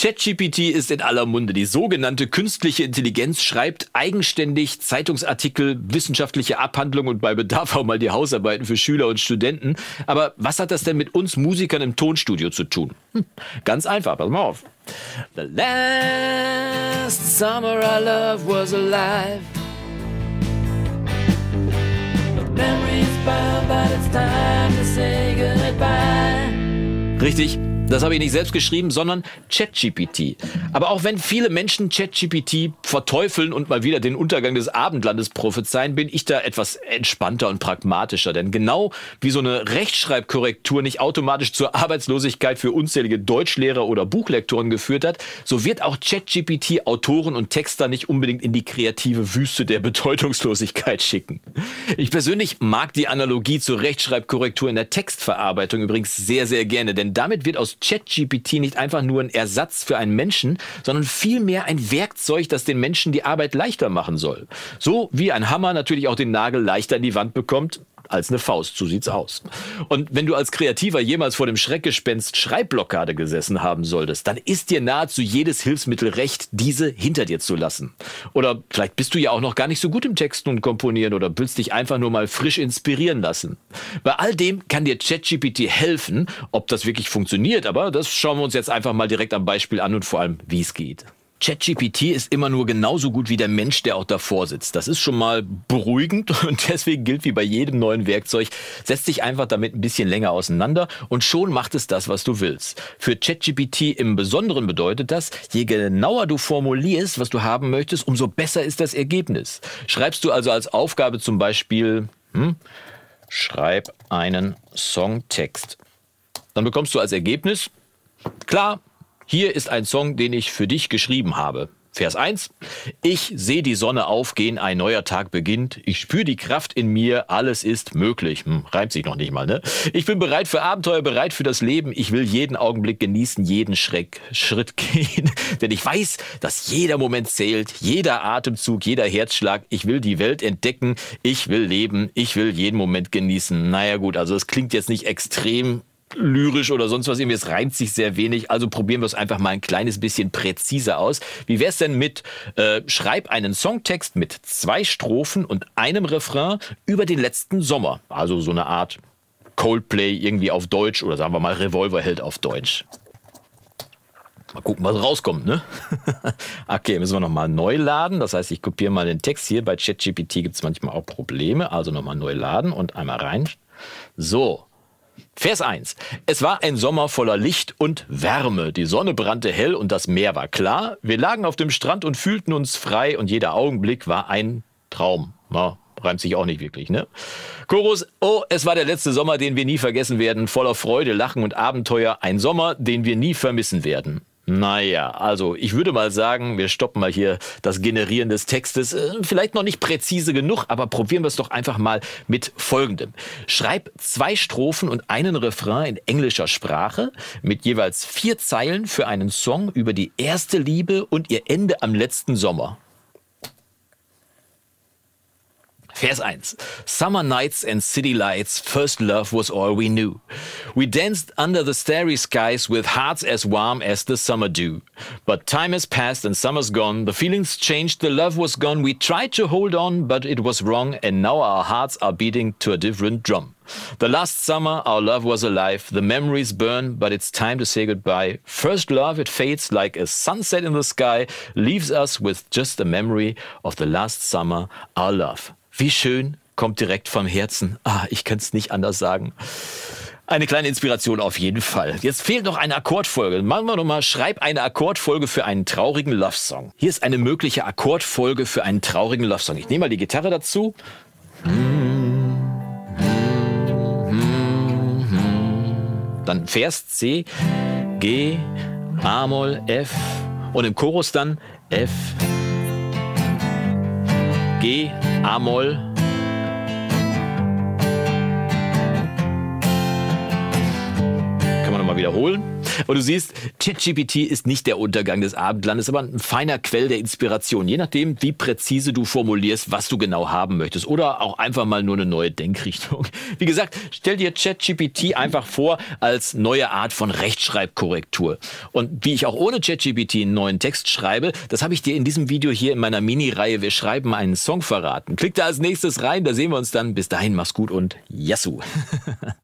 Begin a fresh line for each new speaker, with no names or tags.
ChatGPT ist in aller Munde. Die sogenannte künstliche Intelligenz schreibt eigenständig Zeitungsartikel, wissenschaftliche Abhandlungen und bei Bedarf auch mal die Hausarbeiten für Schüler und Studenten. Aber was hat das denn mit uns Musikern im Tonstudio zu tun? Ganz einfach, pass mal auf. The last summer I loved was alive. The memory's bound, but it's time to say goodbye. Richtig. Das habe ich nicht selbst geschrieben, sondern ChatGPT. Aber auch wenn viele Menschen ChatGPT verteufeln und mal wieder den Untergang des Abendlandes prophezeien, bin ich da etwas entspannter und pragmatischer. Denn genau wie so eine Rechtschreibkorrektur nicht automatisch zur Arbeitslosigkeit für unzählige Deutschlehrer oder Buchlektoren geführt hat, so wird auch ChatGPT Autoren und Texter nicht unbedingt in die kreative Wüste der Bedeutungslosigkeit schicken. Ich persönlich mag die Analogie zur Rechtschreibkorrektur in der Textverarbeitung übrigens sehr, sehr gerne, denn damit wird aus ChatGPT nicht einfach nur ein Ersatz für einen Menschen, sondern vielmehr ein Werkzeug, das den Menschen die Arbeit leichter machen soll. So wie ein Hammer natürlich auch den Nagel leichter in die Wand bekommt als eine Faust, so sieht's aus. Und wenn du als Kreativer jemals vor dem Schreckgespenst Schreibblockade gesessen haben solltest, dann ist dir nahezu jedes Hilfsmittel recht, diese hinter dir zu lassen. Oder vielleicht bist du ja auch noch gar nicht so gut im Texten und Komponieren oder willst dich einfach nur mal frisch inspirieren lassen. Bei all dem kann dir ChatGPT helfen. Ob das wirklich funktioniert, aber das schauen wir uns jetzt einfach mal direkt am Beispiel an und vor allem, wie es geht. ChatGPT ist immer nur genauso gut wie der Mensch, der auch davor sitzt. Das ist schon mal beruhigend und deswegen gilt wie bei jedem neuen Werkzeug, setz dich einfach damit ein bisschen länger auseinander und schon macht es das, was du willst. Für ChatGPT im Besonderen bedeutet das, je genauer du formulierst, was du haben möchtest, umso besser ist das Ergebnis. Schreibst du also als Aufgabe zum Beispiel, schreib einen Songtext. Dann bekommst du als Ergebnis, klar, hier ist ein Song, den ich für dich geschrieben habe. Vers 1. Ich sehe die Sonne aufgehen, ein neuer Tag beginnt. Ich spüre die Kraft in mir, alles ist möglich. Reimt sich noch nicht mal, ne? Ich bin bereit für Abenteuer, bereit für das Leben. Ich will jeden Augenblick genießen, jeden Schritt gehen. Denn ich weiß, dass jeder Moment zählt, jeder Atemzug, jeder Herzschlag. Ich will die Welt entdecken, ich will leben, ich will jeden Moment genießen. Naja gut, also es klingt jetzt nicht extrem lyrisch oder sonst was, irgendwie, es reimt sich sehr wenig, also probieren wir es einfach mal ein kleines bisschen präziser aus. Wie wär's denn mit schreib einen Songtext mit 2 Strophen und einem Refrain über den letzten Sommer, also so eine Art Coldplay irgendwie auf Deutsch oder sagen wir mal Revolverheld auf Deutsch. Mal gucken, was rauskommt, ne? Okay, müssen wir nochmal neu laden. Das heißt, ich kopiere mal den Text hier. Bei ChatGPT gibt es manchmal auch Probleme. Also nochmal neu laden und einmal rein. So. Vers 1. Es war ein Sommer voller Licht und Wärme. Die Sonne brannte hell und das Meer war klar. Wir lagen auf dem Strand und fühlten uns frei und jeder Augenblick war ein Traum. Na, reimt sich auch nicht wirklich, ne? Chorus. Oh, es war der letzte Sommer, den wir nie vergessen werden. Voller Freude, Lachen und Abenteuer. Ein Sommer, den wir nie vermissen werden. Naja, also ich würde mal sagen, wir stoppen mal hier das Generieren des Textes. Vielleicht noch nicht präzise genug, aber probieren wir es doch einfach mal mit Folgendem. Schreib 2 Strophen und einen Refrain in englischer Sprache mit jeweils 4 Zeilen für einen Song über die erste Liebe und ihr Ende am letzten Sommer. Vers 1. Summer nights and city lights, first love was all we knew. We danced under the starry skies with hearts as warm as the summer dew. But time has passed and summer's gone, the feelings changed, the love was gone. We tried to hold on, but it was wrong, and now our hearts are beating to a different drum. The last summer our love was alive, the memories burn, but it's time to say goodbye. First love, it fades like a sunset in the sky, leaves us with just a memory of the last summer, our love. Wie schön, kommt direkt vom Herzen. Ich kann es nicht anders sagen. Eine kleine Inspiration auf jeden Fall. Jetzt fehlt noch eine Akkordfolge. Machen wir nochmal, schreib eine Akkordfolge für einen traurigen Love-Song. Hier ist eine mögliche Akkordfolge für einen traurigen Love-Song. Ich nehme mal die Gitarre dazu. Dann Vers C, G, A-Moll, F und im Chorus dann F, G, A-Moll. Kann man nochmal wiederholen. Und du siehst, ChatGPT ist nicht der Untergang des Abendlandes, aber ein feiner Quell der Inspiration. Je nachdem, wie präzise du formulierst, was du genau haben möchtest. Oder auch einfach mal nur eine neue Denkrichtung. Wie gesagt, stell dir ChatGPT einfach vor als neue Art von Rechtschreibkorrektur. Und wie ich auch ohne ChatGPT einen neuen Text schreibe, das habe ich dir in diesem Video hier in meiner Mini-Reihe Wir schreiben einen Song verraten. Klick da als nächstes rein, da sehen wir uns dann. Bis dahin, mach's gut und Yassou!